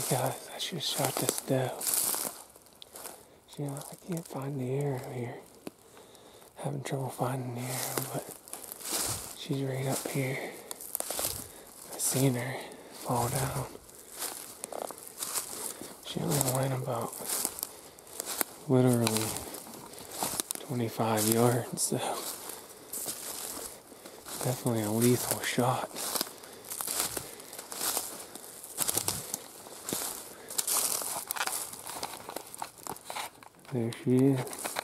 guys, I should have shot this doe. I can't find the arrow here. Having trouble finding the arrow, but she's right up here. I seen her fall down. She only went about literally 25 yards, so definitely a lethal shot. There she is.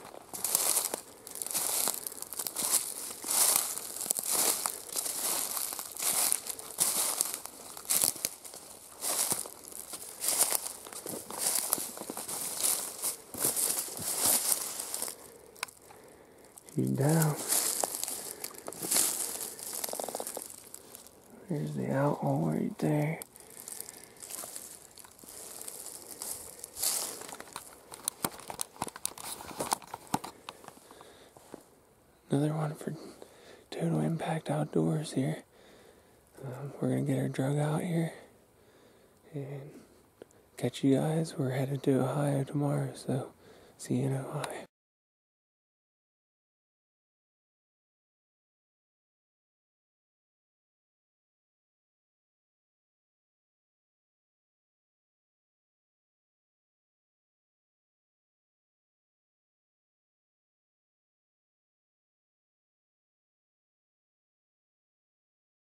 She's down. There's the owl right there. Another one for Total Impact Outdoors here. We're going to get our drug out here and catch you guys. We're headed to Ohio tomorrow, so see you in Ohio.